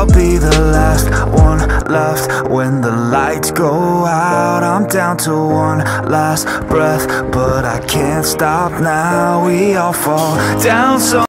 I'll be the last one left when the lights go out. I'm down to one last breath, but I can't stop now. We all fall down so